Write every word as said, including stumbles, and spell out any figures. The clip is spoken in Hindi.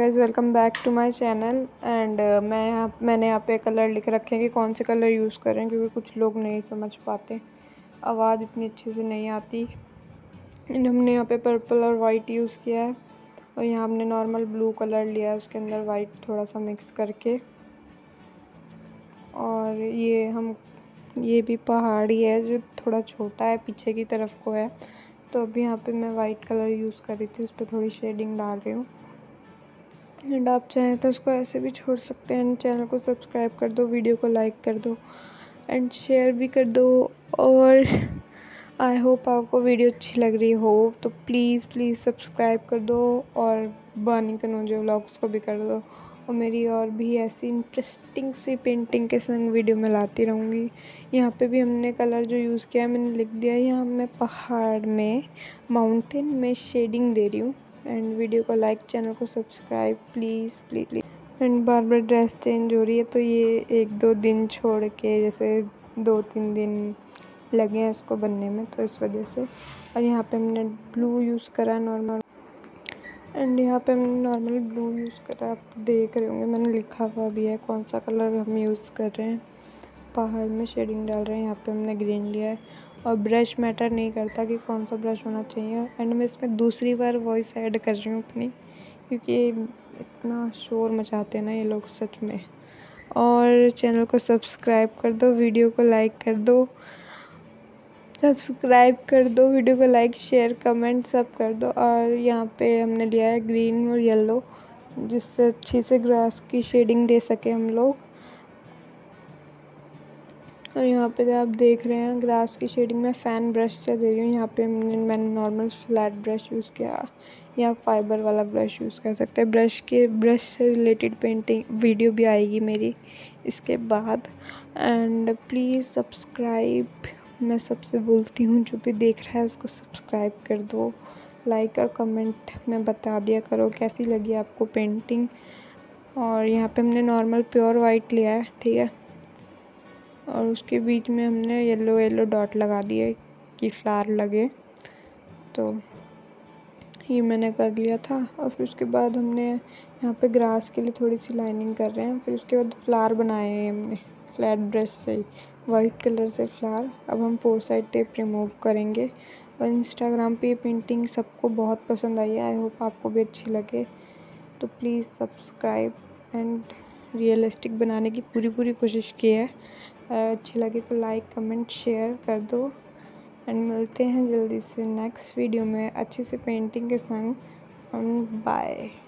Guys, welcome back to my channel. And मैं यहाँ मैंने यहाँ पे कलर लिख रखे हैं कि कौन से कलर यूज़ करें, क्योंकि कुछ लोग नहीं समझ पाते, आवाज़ इतनी अच्छे से नहीं आती। एंड हमने यहाँ पे पर्पल और वाइट यूज़ किया है, और यहाँ हमने नॉर्मल ब्लू कलर लिया है, उसके अंदर वाइट थोड़ा सा मिक्स करके। और ये हम ये भी पहाड़ी है जो थोड़ा छोटा है, पीछे की तरफ को है। तो अभी यहाँ पे मैं वाइट कलर यूज़ कर रही थी, उस पर थोड़ी शेडिंग डाल रही हूँ। एंड आप चाहें तो इसको ऐसे भी छोड़ सकते हैं। चैनल को सब्सक्राइब कर दो, वीडियो को लाइक कर दो एंड शेयर भी कर दो। और आई होप आपको वीडियो अच्छी लग रही हो, तो प्लीज़ प्लीज़ सब्सक्राइब कर दो और बानी कनौजे व्लॉग्स को भी कर दो। और मेरी और भी ऐसी इंटरेस्टिंग सी पेंटिंग के संग वीडियो मैं लाती रहूँगी। यहाँ पे भी हमने कलर जो यूज़ किया है मैंने लिख दिया है। यहाँ मैं पहाड़ में, माउंटेन में शेडिंग दे रही हूँ। एंड वीडियो को लाइक, चैनल को subscribe please please please. And बार बार ड्रेस चेंज हो रही है, तो ये एक दो दिन छोड़ के, जैसे दो तीन दिन लगे हैं इसको बनने में, तो इस वजह से। और यहाँ पे हमने ब्लू यूज़ करा नॉर्मल, एंड यहाँ पे हमने नॉर्मल ब्लू यूज़ करा। आप देख रहे होंगे मैंने लिखा हुआ भी है कौन सा कलर हम यूज़ कर रहे हैं। पहाड़ में शेडिंग डाल रहे हैं, यहाँ पे हमने ग्रीन लिया है। और ब्रश मैटर नहीं करता कि कौन सा ब्रश होना चाहिए। एंड मैं इसमें दूसरी बार वॉइस ऐड कर रही हूँ अपनी, क्योंकि इतना शोर मचाते हैं ना ये लोग सच में। और चैनल को सब्सक्राइब कर दो, वीडियो को लाइक कर दो, सब्सक्राइब कर दो, वीडियो को लाइक, शेयर, कमेंट सब कर दो। और यहाँ पे हमने लिया है ग्रीन और येलो, जिससे अच्छी से ग्रास की शेडिंग दे सके हम लोग। और यहाँ पे आप देख रहे हैं ग्रास की शेडिंग में फ़ैन ब्रश से दे रही हूँ। यहाँ पे मैंने मैंने नॉर्मल फ्लैट ब्रश यूज़ किया, या फाइबर वाला ब्रश यूज़ कर सकते हैं। ब्रश के ब्रश से रिलेटेड पेंटिंग वीडियो भी आएगी मेरी इसके बाद। एंड प्लीज़ सब्सक्राइब, मैं सबसे बोलती हूँ, जो भी देख रहा है उसको सब्सक्राइब कर दो। लाइक और कमेंट में बता दिया करो कैसी लगी आपको पेंटिंग। और यहाँ पे हमने नॉर्मल प्योर वाइट लिया है, ठीक है, और उसके बीच में हमने येलो येलो डॉट लगा दिए कि फ्लावर लगे। तो ये मैंने कर लिया था। और फिर उसके बाद हमने यहाँ पे ग्रास के लिए थोड़ी सी लाइनिंग कर रहे हैं। फिर उसके बाद फ्लावर बनाए हैं हमने फ्लैट ब्रश से, वाइट कलर से फ्लावर। अब हम फोर साइड टेप रिमूव करेंगे। और इंस्टाग्राम पे ये पेंटिंग सबको बहुत पसंद आई है, आई होप आपको भी अच्छी लगे। तो प्लीज़ सब्सक्राइब एंड रियलिस्टिक बनाने की पूरी पूरी कोशिश की है। अच्छी लगे तो लाइक, कमेंट, शेयर कर दो। एंड मिलते हैं जल्दी से नेक्स्ट वीडियो में अच्छी सी पेंटिंग के संग। बाय।